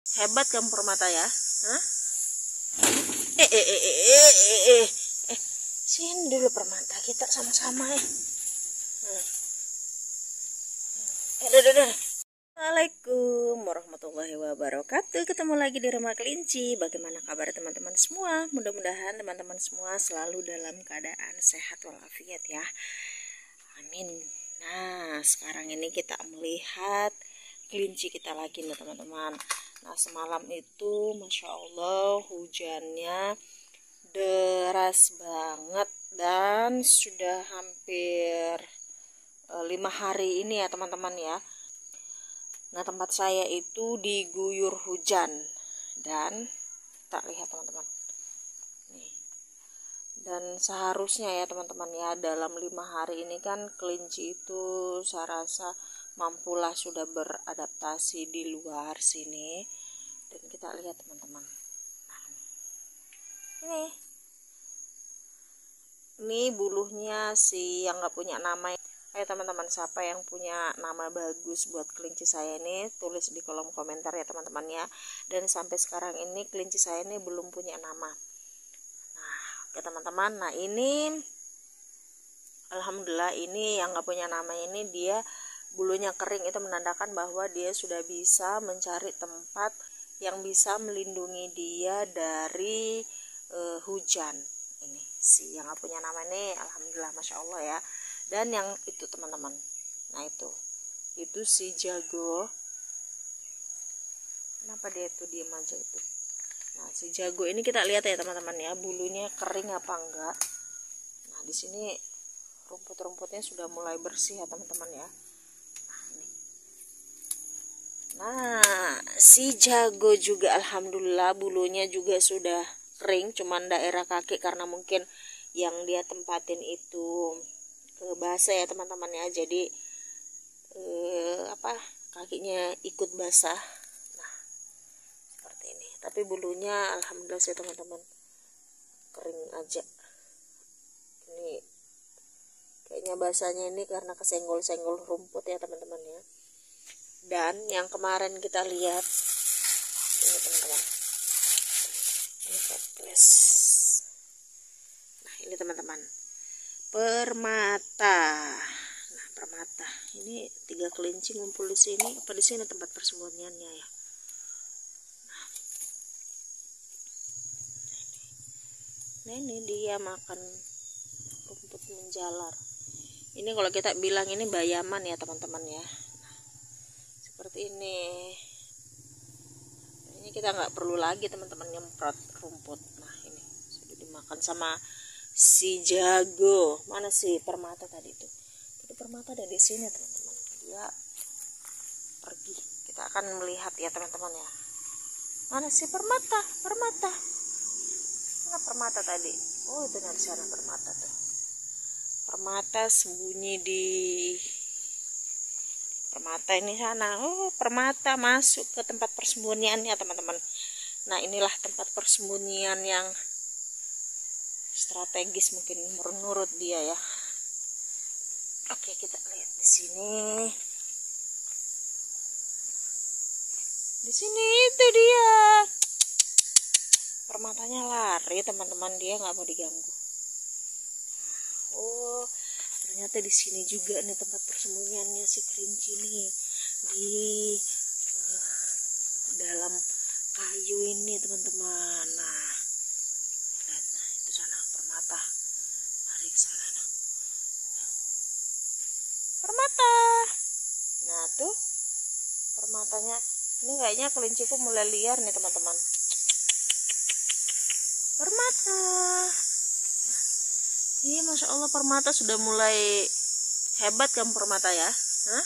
Hebat kamu Permata ya. Hah? Sini dulu Permata, kita sama-sama ya. Assalamualaikum warahmatullahi wabarakatuh. Ketemu lagi di Rumah Kelinci. Bagaimana kabar teman-teman semua? Mudah-mudahan teman-teman semua selalu dalam keadaan sehat walafiat ya. Amin. Nah, sekarang ini kita melihat kelinci kita lagi nih teman-teman. Nah, semalam itu Masya Allah hujannya deras banget dan sudah hampir 5 hari ini ya teman-teman ya. Nah, tempat saya itu diguyur hujan dan tak lihat teman-teman nih. Dan seharusnya ya teman-teman ya, dalam 5 hari ini kan kelinci itu saya rasa mampulah sudah beradaptasi di luar sini. Dan kita lihat teman-teman, nah, ini bulunya si yang nggak punya nama. Ayo teman-teman, siapa yang punya nama bagus buat kelinci saya ini, tulis di kolom komentar ya teman-teman ya. Dan sampai sekarang ini kelinci saya ini belum punya nama. Nah, oke teman-teman, nah ini alhamdulillah ini yang nggak punya nama ini dia bulunya kering, itu menandakan bahwa dia sudah bisa mencari tempat yang bisa melindungi dia dari hujan. Ini si yang nggak punya nama ini alhamdulillah Masya Allah ya. Dan yang itu teman-teman, nah itu si jago, kenapa dia itu diem aja itu. Nah, si jago ini kita lihat ya teman-teman ya, bulunya kering apa enggak. Nah, di sini rumput-rumputnya sudah mulai bersih ya teman-teman ya. Nah, si jago juga alhamdulillah bulunya juga sudah kering, cuman daerah kaki karena mungkin yang dia tempatin itu basah ya teman-teman ya, jadi kakinya ikut basah. Nah, seperti ini, tapi bulunya alhamdulillah sih teman-teman kering aja. Ini kayaknya basahnya ini karena kesenggol-senggol rumput ya teman-teman ya. Dan yang kemarin kita lihat ini teman-teman, ini toples. Nah, ini teman-teman Permata. Nah, Permata ini 3 kelinci ngumpul di sini. Apa di sini tempat persembunyiannya ya? Nah, ini dia makan rumput menjalar. Ini kalau kita bilang ini bayaman ya teman-teman ya. Nah, seperti ini. Ini kita nggak perlu lagi teman-teman nyemprot rumput. Nah, ini sudah dimakan sama si jago. Mana si Permata tadi itu? Jadi Permata ada di sini teman-teman. Dia pergi. Kita akan melihat ya teman-teman ya. Mana si Permata? Permata. Mana Permata tadi? Oh, itu di sana Permata tuh. Permata sembunyi di Permata ini sana. Oh, Permata masuk ke tempat persembunyiannya teman-teman. Nah, inilah tempat persembunyian yang strategis mungkin menurut dia ya. Oke, kita lihat di sini. Di sini itu dia. Permatanya lari teman-teman, dia nggak mau diganggu. Nah, oh, ternyata di sini juga nih tempat persembunyiannya si kelinci nih, di dalam kayu ini teman-teman. Nah, lihat, nah itu sana Permata lari ke sana. Nah, Permata. Nah, tuh Permatanya ini kayaknya kelinciku mulai liar nih teman-teman. Permata. Nah, ini Masya Allah Permata sudah mulai hebat kamu Permata ya. Hah?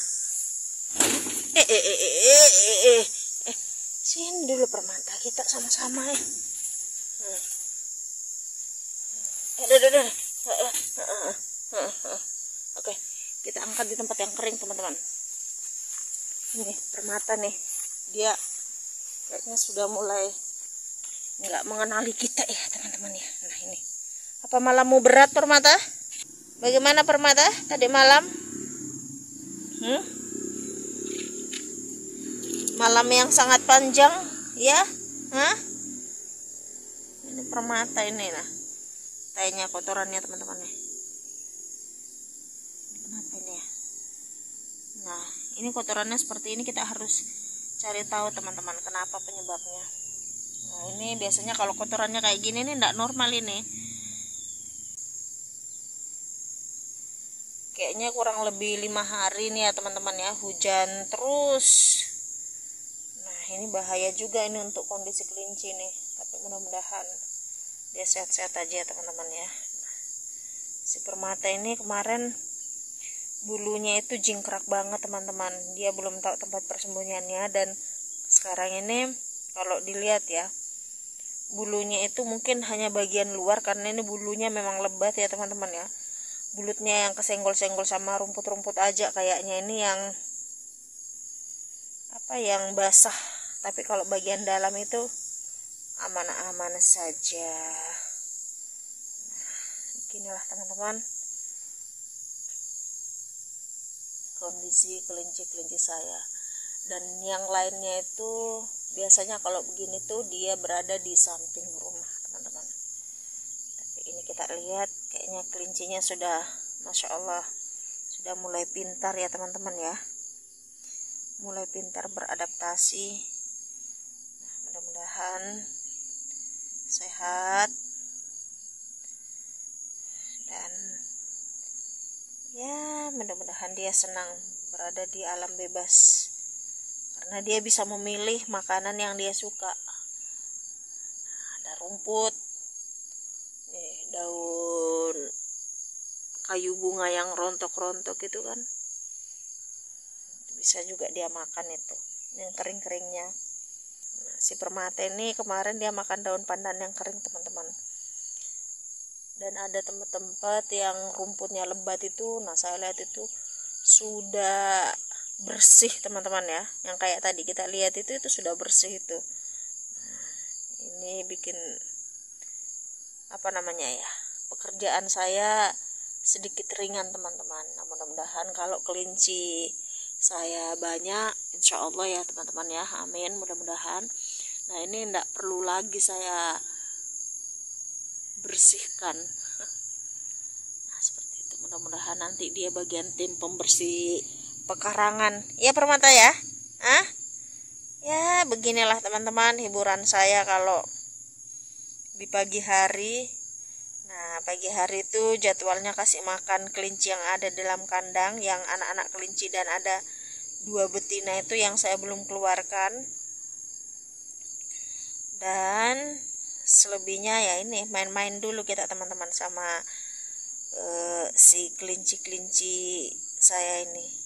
Sini dulu Permata, kita sama-sama ya. Oke, kita angkat di tempat yang kering teman-teman. Ini Permata nih, dia kayaknya sudah mulai nggak mengenali kita ya teman-teman ya. Nah, ini apa malammu berat Permata? Bagaimana Permata tadi malam? Malam yang sangat panjang. Ya? Hah? Ini permata ini nah. Tainya kotorannya teman-teman nih. Kenapa ini ya? Nah, ini kotorannya seperti ini, kita harus cari tahu teman-teman kenapa penyebabnya. Nah, ini biasanya kalau kotorannya kayak gini nih enggak normal ini. Kayaknya kurang lebih 5 hari nih ya teman-teman ya, hujan terus. Nah, ini bahaya juga ini untuk kondisi kelinci nih. Tapi mudah-mudahan dia sehat-sehat aja ya teman-teman ya. Si permata ini kemarin bulunya itu jingkrak banget teman-teman. Dia belum tahu tempat persembunyiannya, dan sekarang ini kalau dilihat ya, bulunya itu mungkin hanya bagian luar karena ini bulunya memang lebat ya teman-teman ya. Bulutnya yang kesenggol-senggol sama rumput-rumput aja kayaknya, ini yang yang basah. Tapi kalau bagian dalam itu aman-aman saja. Nah, beginilah teman-teman kondisi kelinci-kelinci saya. Dan yang lainnya itu biasanya kalau begini tuh dia berada di samping rumah teman-teman. Ini kita lihat kayaknya kelincinya sudah, masya Allah, sudah mulai pintar ya teman-teman ya, mulai pintar beradaptasi. Nah, mudah-mudahan sehat dan ya mudah-mudahan dia senang berada di alam bebas karena dia bisa memilih makanan yang dia suka. Nah, ada rumput, daun kayu bunga yang rontok-rontok itu kan bisa juga dia makan, itu yang kering-keringnya. Nah, si permata ini kemarin dia makan daun pandan yang kering teman-teman. Dan ada tempat-tempat yang rumputnya lebat itu, nah saya lihat itu sudah bersih teman-teman ya, yang kayak tadi kita lihat itu sudah bersih itu. Nah, ini bikin pekerjaan saya sedikit ringan teman-teman. Nah, mudah-mudahan kalau kelinci saya banyak, insya Allah ya teman-teman ya, amin, mudah-mudahan. Nah, ini enggak perlu lagi saya bersihkan. Nah, seperti itu, mudah-mudahan nanti dia bagian tim pembersih pekarangan ya permata ya. Ya beginilah teman-teman hiburan saya kalau di pagi hari. Nah, pagi hari itu jadwalnya kasih makan kelinci yang ada dalam kandang, yang anak-anak kelinci, dan ada 2 betina itu yang saya belum keluarkan. Dan selebihnya ya ini main-main dulu kita teman-teman sama si kelinci-kelinci saya ini.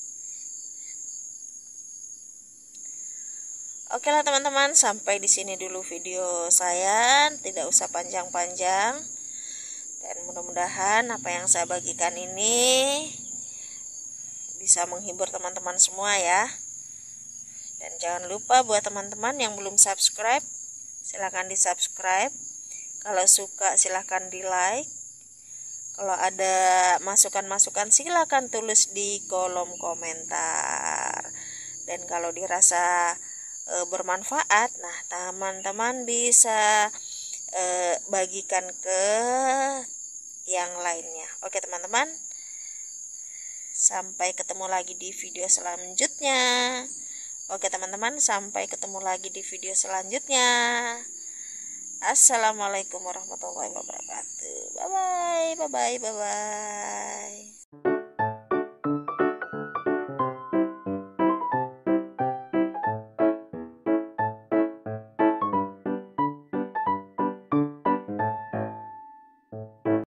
Oke lah teman-teman, sampai di sini dulu video saya, tidak usah panjang-panjang. Dan mudah-mudahan apa yang saya bagikan ini bisa menghibur teman-teman semua ya. Dan jangan lupa buat teman-teman yang belum subscribe, silahkan di subscribe. Kalau suka silahkan di like. Kalau ada masukan-masukan silahkan tulis di kolom komentar. Dan kalau dirasa bermanfaat, nah teman-teman bisa bagikan ke yang lainnya. Oke teman-teman, sampai ketemu lagi di video selanjutnya. Oke teman-teman, sampai ketemu lagi di video selanjutnya. Assalamualaikum warahmatullahi wabarakatuh. Bye bye, bye bye, bye bye.